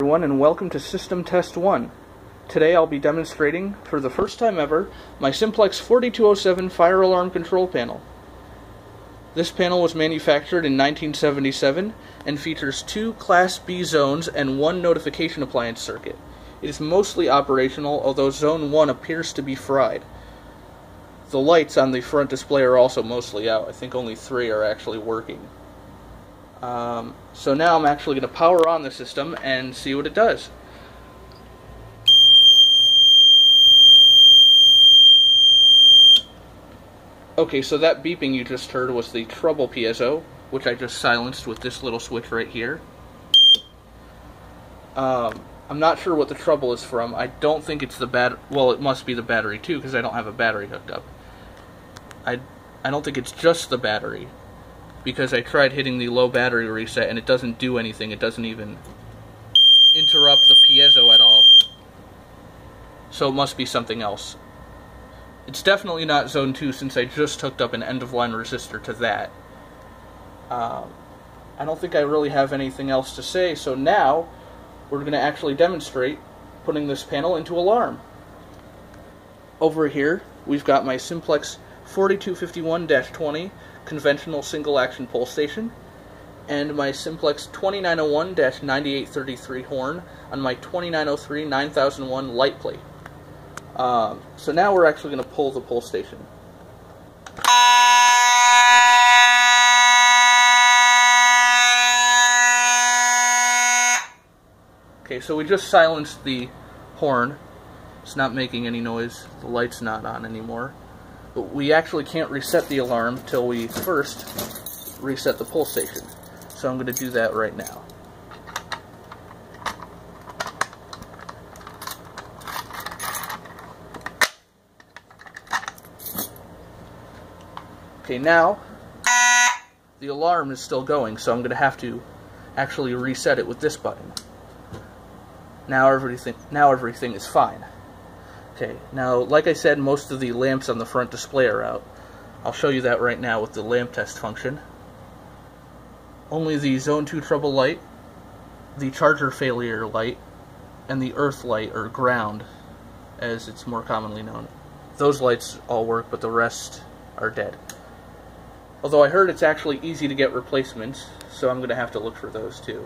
Everyone, and welcome to System Test 1. Today I'll be demonstrating, for the first time ever, my Simplex 4207 fire alarm control panel. This panel was manufactured in 1977 and features 2 Class B zones and 1 notification appliance circuit. It is mostly operational, although Zone 1 appears to be fried. The lights on the front display are also mostly out. I think only 3 are actually working. So now I'm actually going to power on the system and see what it does. Okay, so that beeping you just heard was the trouble piezo, which I just silenced with this little switch right here. I'm not sure what the trouble is from. I don't think it's the well, it must be the battery too, because I don't have a battery hooked up. I don't think it's just the battery, because I tried hitting the low battery reset and it doesn't do anything. It doesn't even interrupt the piezo at all. So it must be something else. It's definitely not Zone 2 since I just hooked up an end-of-line resistor to that. I don't think I really have anything else to say, so now we're going to actually demonstrate putting this panel into alarm. Over here, we've got my Simplex 4251-20 conventional single-action pulse station, and my Simplex 2901-9833 horn on my 2903-9001 light plate. So now we're actually going to pull the pulse station. Okay, so we just silenced the horn. It's not making any noise. The light's not on anymore. But we actually can't reset the alarm till we first reset the pulse station. So I'm going to do that right now. Okay, now the alarm is still going, so I'm going to have to actually reset it with this button. Now everything is fine. Okay, now like I said, most of the lamps on the front display are out. I'll show you that right now with the lamp test function. Only the Zone 2 trouble light, the charger failure light, and the earth light, or ground, as it's more commonly known. Those lights all work, but the rest are dead. Although I heard it's actually easy to get replacements, so I'm going to have to look for those too.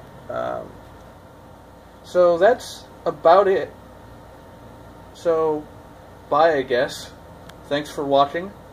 So that's about it. So, bye, I guess. Thanks for watching.